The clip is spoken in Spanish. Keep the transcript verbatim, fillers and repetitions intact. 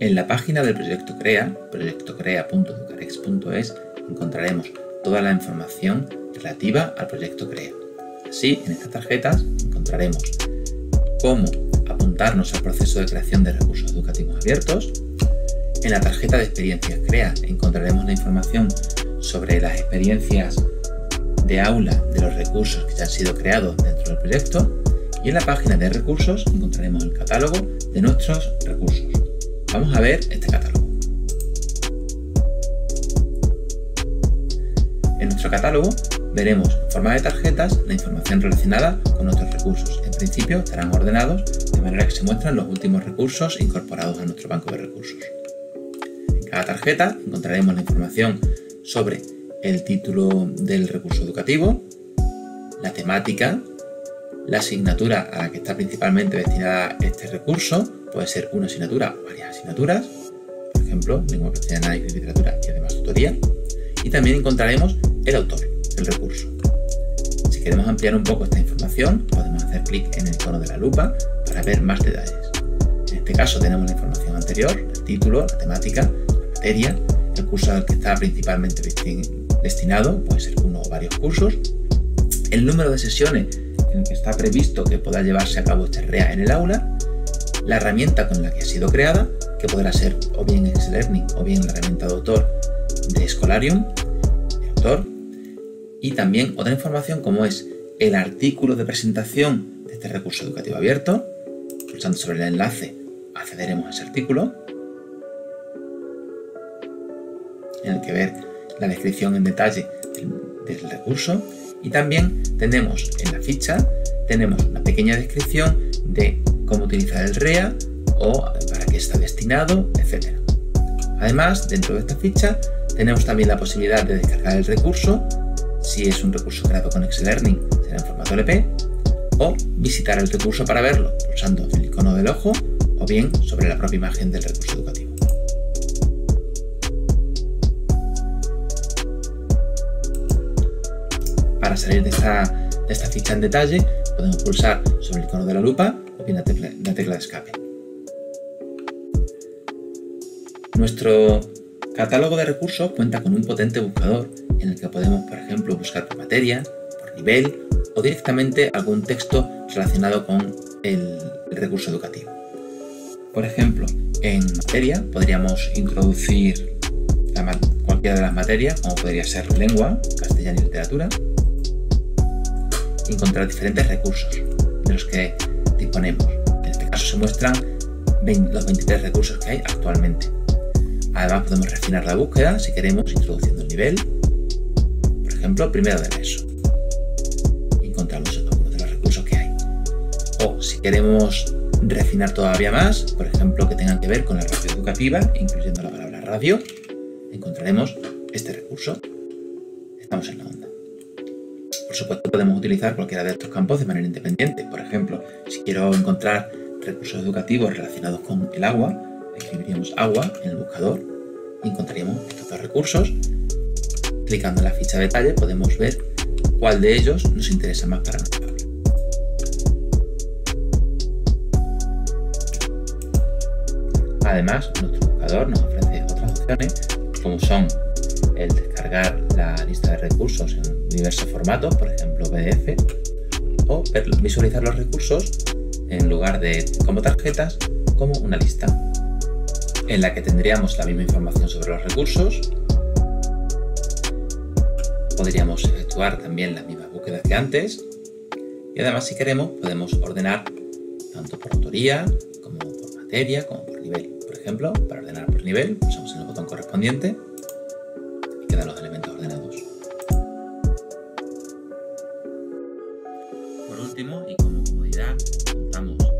En la página del proyecto CREA, proyecto crea punto educarex punto es, encontraremos toda la información relativa al proyecto CREA. Así, en estas tarjetas encontraremos cómo apuntarnos al proceso de creación de recursos educativos abiertos. En la tarjeta de experiencias CREA encontraremos la información sobre las experiencias de aula de los recursos que ya han sido creados dentro del proyecto. Y en la página de recursos encontraremos el catálogo de nuestros recursos. Vamos a ver este catálogo. En nuestro catálogo veremos en forma de tarjetas la información relacionada con nuestros recursos. En principio estarán ordenados de manera que se muestran los últimos recursos incorporados a nuestro banco de recursos. En cada tarjeta encontraremos la información sobre el título del recurso educativo, la temática, la asignatura a la que está principalmente destinada este recurso, puede ser una asignatura o varias asignaturas, por ejemplo, lengua castellana y literatura y además tutoría, y también encontraremos el autor del recurso. Si queremos ampliar un poco esta información, podemos hacer clic en el icono de la lupa para ver más detalles. En este caso tenemos la información anterior, el título, la temática, la materia, el curso al que está principalmente destinado, puede ser uno o varios cursos, el número de sesiones en el que está previsto que pueda llevarse a cabo este REA en el aula, la herramienta con la que ha sido creada, que podrá ser o bien Xlearning o bien la herramienta de autor de Scholarium, de autor, y también otra información como es el artículo de presentación de este recurso educativo abierto. Pulsando sobre el enlace accederemos a ese artículo, en el que ver la descripción en detalle del, del recurso. Y también tenemos en la ficha tenemos una pequeña descripción de cómo utilizar el REA o para qué está destinado, etcétera. Además, dentro de esta ficha tenemos también la posibilidad de descargar el recurso. Si es un recurso creado con Xlearning, será en formato L P, o visitar el recurso para verlo pulsando el icono del ojo o bien sobre la propia imagen del recurso educativo. Para salir de esta, de esta ficha en detalle, podemos pulsar sobre el icono de la lupa o bien la tecla, la tecla de escape. Nuestro catálogo de recursos cuenta con un potente buscador en el que podemos, por ejemplo, buscar por materia, por nivel o directamente algún texto relacionado con el, el recurso educativo. Por ejemplo, en materia podríamos introducir la, cualquiera de las materias, como podría ser lengua, castellano y literatura, y encontrar diferentes recursos de los que disponemos. En este caso se muestran los veintitrés recursos que hay actualmente. Además podemos refinar la búsqueda si queremos, introduciendo el nivel, por ejemplo, primero de ESO. Encontramos algunos de los recursos que hay. O si queremos refinar todavía más, por ejemplo, que tengan que ver con la radio educativa, incluyendo la palabra radio, encontraremos este recurso. Estamos en la onda. Por supuesto, podemos utilizar cualquiera de estos campos de manera independiente. Por ejemplo, si quiero encontrar recursos educativos relacionados con el agua, escribiríamos agua en el buscador y encontraríamos estos dos recursos. Clicando en la ficha de detalle podemos ver cuál de ellos nos interesa más para nuestra aula. Además, nuestro buscador nos ofrece otras opciones como son el descargar la lista de recursos en diversos formatos, por ejemplo P D F, o visualizar los recursos en lugar de como tarjetas, como una lista, en la que tendríamos la misma información sobre los recursos. Podríamos efectuar también las mismas búsquedas que antes y además, si queremos, podemos ordenar tanto por autoría como por materia como por nivel. Por ejemplo, para ordenar por nivel pulsamos en el botón correspondiente y quedan los elementos ordenados. Por último, y como comodidad, contamos